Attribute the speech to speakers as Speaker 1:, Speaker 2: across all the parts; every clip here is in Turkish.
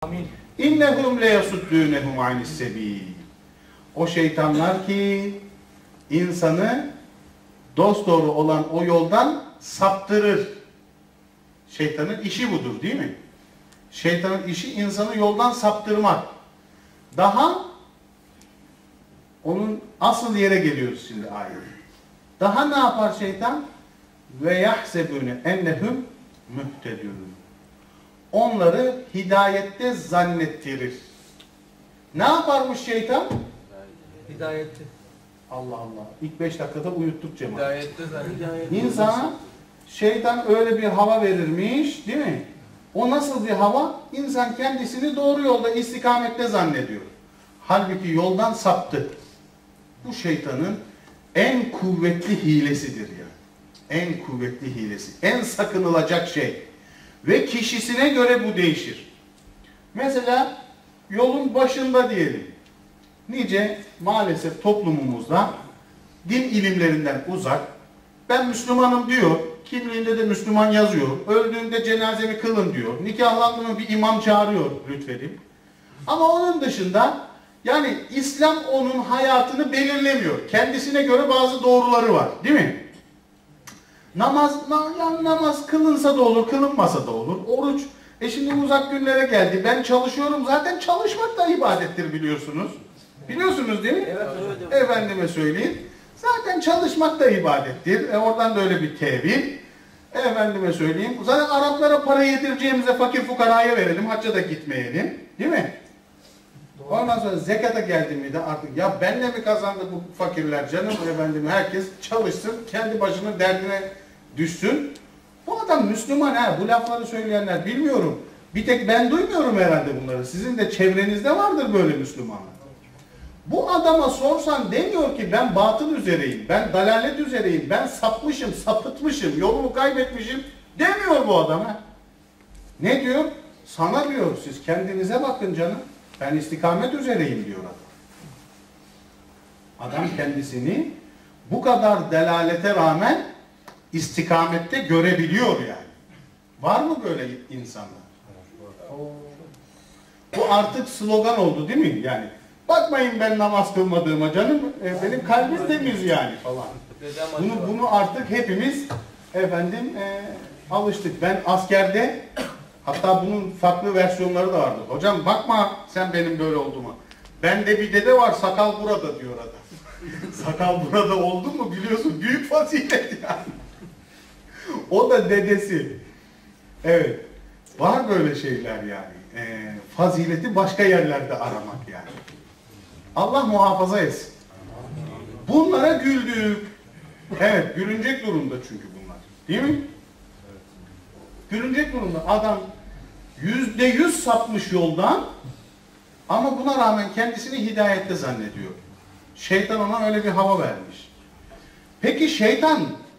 Speaker 1: İnnehum leyasuddûnehum anissebil. O şeytanlar ki insanı dosdoğru olan o yoldan saptırır. Şeytanın işi budur, değil mi? Şeytanın işi insanı yoldan saptırmak. Daha onun asıl yere geliyoruz şimdi ayet. Daha ne yapar şeytan? Ve yahsebune ennehum muhtedun. Onları hidayette zannettirir. Ne yaparmış şeytan?
Speaker 2: Hidayette.
Speaker 1: Allah Allah. İlk 5 dakikada uyuttuk cemaat.
Speaker 2: Hidayette zannediyor.
Speaker 1: İnsana şeytan öyle bir hava verirmiş, değil mi? O nasıl bir hava? İnsan kendisini doğru yolda, istikamette zannediyor. Halbuki yoldan saptı. Bu şeytanın en kuvvetli hilesidir ya. En kuvvetli hilesi. En sakınılacak şey. Ve kişisine göre bu değişir. Mesela yolun başında diyelim. Nice maalesef toplumumuzda din ilimlerinden uzak, ben Müslümanım diyor, kimliğinde de Müslüman yazıyor, öldüğümde cenazemi kılın diyor, nikahlandığımı bir imam çağırıyor lütfedin. Ama onun dışında yani İslam onun hayatını belirlemiyor. Kendisine göre bazı doğruları var, değil mi? Namaz kılınsa da olur, kılınmasa da olur. Oruç, şimdi uzak günlere geldi. Ben çalışıyorum, zaten çalışmak da ibadettir biliyorsunuz. Biliyorsunuz değil mi?
Speaker 2: Evet, evet.
Speaker 1: Efendime söyleyeyim. Zaten çalışmak da ibadettir. Oradan da öyle bir tevil. Efendime söyleyeyim. Zaten Araplara para yedireceğimize fakir fukaraya verelim. Hacca da gitmeyelim. Değil mi? Ondan sonra zekata geldi mi de artık ya benle mi kazandı bu fakirler canım efendim, herkes çalışsın, kendi başının derdine düşsün. Bu adam Müslüman ha, bu lafları söyleyenler bilmiyorum. Bir tek ben duymuyorum herhalde bunları. Sizin de çevrenizde vardır böyle Müslümanlar. Bu adama sorsan demiyor ki ben batıl üzereyim, ben dalalet üzereyim, ben sapmışım, sapıtmışım, yolumu kaybetmişim demiyor bu adama. Ne diyor? Sana diyor, siz kendinize bakın canım. Ben istikamet üzereyim diyor adam. Adam kendisini bu kadar delalete rağmen istikamette görebiliyor yani. Var mı böyle insanlar? Bu artık slogan oldu değil mi? Yani bakmayın ben namaz kılmadığıma canım, benim kalbim temiz yani falan. Bunu artık hepimiz efendim alıştık. Ben askerde, hatta bunun farklı versiyonları da vardı. Hocam bakma sen benim böyle olduğuma. Bende bir dede var, sakal burada diyor adam. Sakal burada oldu mu biliyorsun, büyük fazilet yani. O da dedesi. Evet. Var böyle şeyler yani. Fazileti başka yerlerde aramak yani. Allah muhafaza etsin. Bunlara güldük. Evet, gülünecek durumda çünkü bunlar. Değil mi? Gülünecek durumda. Adam %100 sapmış yoldan ama buna rağmen kendisini hidayette zannediyor. Şeytan ona öyle bir hava vermiş. Peki şeytan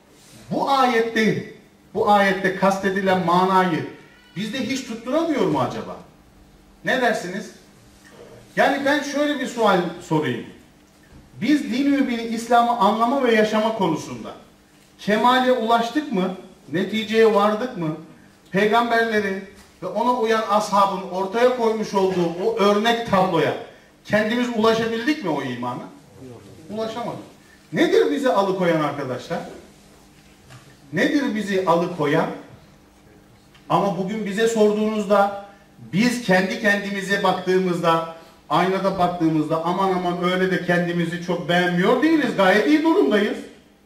Speaker 1: bu ayette kastedilen manayı bizde hiç tutturamıyor mu acaba? Ne dersiniz? Yani ben şöyle bir sual sorayım. Biz din-i mübini İslam'ı anlama ve yaşama konusunda kemale ulaştık mı? Neticeye vardık mı? Peygamberlerin ve ona uyan ashabın ortaya koymuş olduğu o örnek tabloya kendimiz ulaşabildik mi o imana? Ulaşamadık. Nedir bizi alıkoyan arkadaşlar? Nedir bizi alıkoyan? Ama bugün bize sorduğunuzda, biz kendi kendimize baktığımızda, aynada baktığımızda aman aman öyle de kendimizi çok beğenmiyor değiliz. Gayet iyi durumdayız.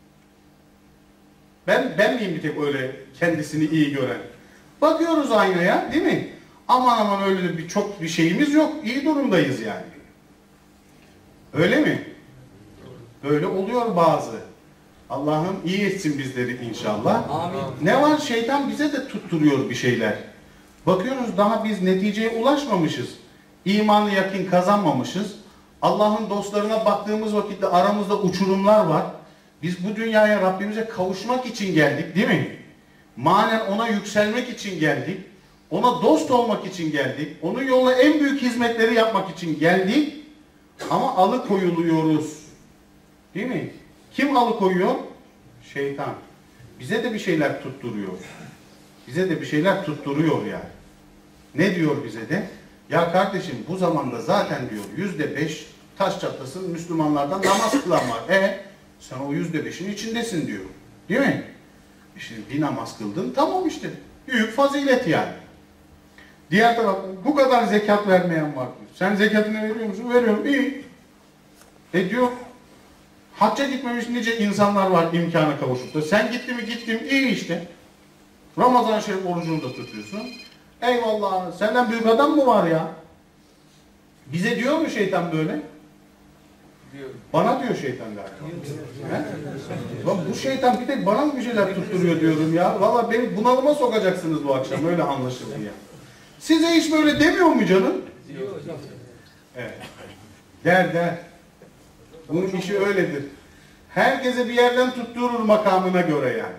Speaker 1: Ben miyim bir tek öyle kendisini iyi gören? Bakıyoruz aynaya, değil mi? Aman aman öyle de çok bir şeyimiz yok. İyi durumdayız yani. Öyle mi? Böyle oluyor bazı. Allah'ım iyi etsin bizleri inşallah.
Speaker 2: Amin.
Speaker 1: Ne var? Şeytan bize de tutturuyor bir şeyler. Bakıyoruz daha biz neticeye ulaşmamışız. İmanı yakin kazanmamışız. Allah'ın dostlarına baktığımız vakitte aramızda uçurumlar var. Biz bu dünyaya Rabbimize kavuşmak için geldik, değil mi? Manen ona yükselmek için geldik. Ona dost olmak için geldik. Onun yoluna en büyük hizmetleri yapmak için geldik. Ama alıkoyuluyoruz. Değil mi? Kim alıkoyuyor? Şeytan. Bize de bir şeyler tutturuyor. Bize de bir şeyler tutturuyor yani. Ne diyor bize de? Ya kardeşim bu zamanda zaten diyor %5 taş çatlasın Müslümanlardan namaz kılan var. Sen o %5'in içindesin diyor. Değil mi? Şimdi bir namaz kıldın tamam işte. Büyük fazilet yani. Diğer tarafta bu kadar zekat vermeyen var diyor. Sen zekatını veriyor musun? Veriyorum. İyi. Diyor hacca gitmemiş nice insanlar var imkana kavuşup da. Sen gitti mi gittim iyi işte. Ramazan-ı Şerif orucunu da tutuyorsun. Eyvallah senden büyük adam mı var ya? Bize diyor mu şeytan böyle?
Speaker 2: Diyor.
Speaker 1: Bana diyor şeytan galiba. Lan bu şeytan bir tek bana mı bir şeyler tutturuyor diyorum ya. Valla beni bunalıma sokacaksınız bu akşam öyle anlaşıldı ya. Size hiç böyle demiyor mu canım?
Speaker 2: Diyor hocam.
Speaker 1: Evet. Der. Bunun işi öyledir. Herkese bir yerden tutturur makamına göre yani.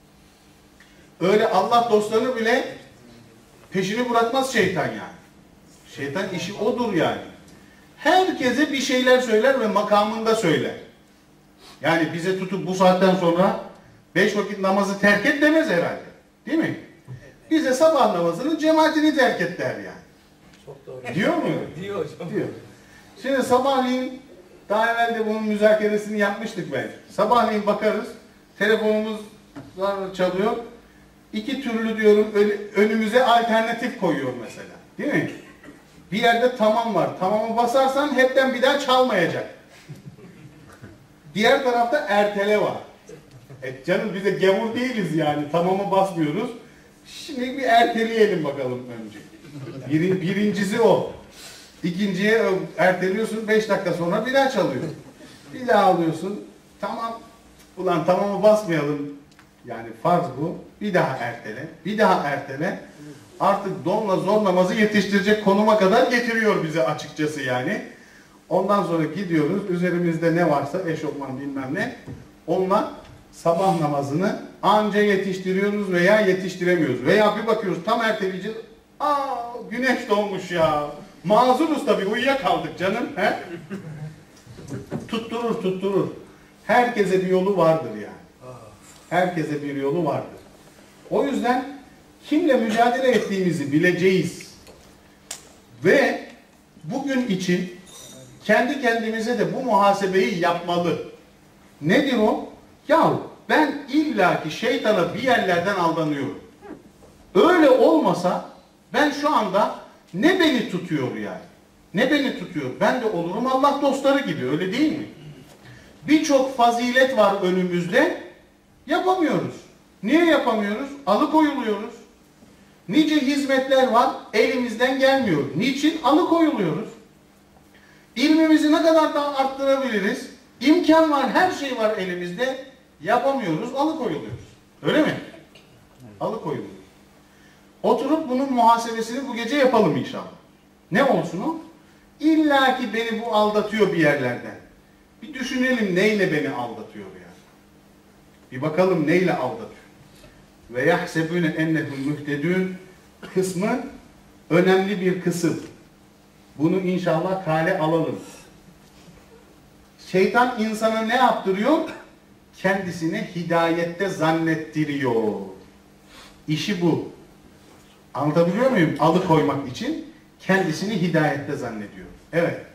Speaker 1: Öyle Allah dostlarını bile peşini bırakmaz şeytan yani. Şeytan işi odur yani. Herkese bir şeyler söyler ve makamında söyler. Yani bize tutup bu saatten sonra 5 vakit namazı terk et demez herhalde. Değil mi? Bize sabah namazının cemaatini terk et der yani.
Speaker 2: Çok doğru.
Speaker 1: Diyor mu?
Speaker 2: Diyor hocam.
Speaker 1: Diyor. Şimdi sabahleyin daha evvel de bunun müzakeresini yapmıştık bence. Sabahleyin bakarız. Telefonumuz çalıyor. 2 türlü diyorum önümüze alternatif koyuyor mesela. Değil mi? Bir yerde tamam var. Tamamı basarsan hepten bir daha çalmayacak. Diğer tarafta ertele var. Canım biz de gavur değiliz yani. Tamamı basmıyoruz. Şimdi bir erteleyelim bakalım önce. Birincisi o. İkinciye erteliyorsun 5 dakika sonra bir daha çalıyor. Bir daha alıyorsun. Tamam. Ulan tamamı basmayalım. Yani farz bu. Bir daha ertele. Bir daha ertele. Artık donla zor namazı yetiştirecek konuma kadar getiriyor bizi açıkçası yani. Ondan sonra gidiyoruz. Üzerimizde ne varsa eşofman bilmem ne. Onunla sabah namazını anca yetiştiriyoruz veya yetiştiremiyoruz. Veya bir bakıyoruz tam erteleyeceğiz. Güneş doğmuş ya. Mazuruz tabii uyuyakaldık canım. He? Tutturur. Herkese bir yolu vardır yani. Herkese bir yolu vardır. O yüzden kimle mücadele ettiğimizi bileceğiz. Ve bugün için kendi kendimize de bu muhasebeyi yapmalı. Nedir o? Ben illaki şeytana bir yerlerden aldanıyorum. Öyle olmasa ben şu anda ne beni tutuyor yani? Ne beni tutuyor? Ben de olurum Allah dostları gibi öyle değil mi? Birçok fazilet var önümüzde. Yapamıyoruz. Niye yapamıyoruz? Alıkoyuluyoruz. Nice hizmetler var, elimizden gelmiyor. Niçin? Alıkoyuluyoruz. İlmimizi ne kadar daha arttırabiliriz? İmkan var, her şey var elimizde. Yapamıyoruz, alıkoyuluyoruz. Öyle mi? Alıkoyuluyoruz. Oturup bunun muhasebesini bu gece yapalım inşallah. Ne olsun o? İlla ki beni bu aldatıyor bir yerlerden. Bir düşünelim neyle beni aldatıyor yani. Bir bakalım neyle aldatıyor. Ve yahsebune ennehum muhtedun kısmı önemli bir kısım. Bunu inşallah kale alalım. Şeytan insana ne yaptırıyor? Kendisine hidayette zannettiriyor. İşi bu. Anlatabiliyor muyum? Alıkoymak için kendisini hidayette zannediyor. Evet.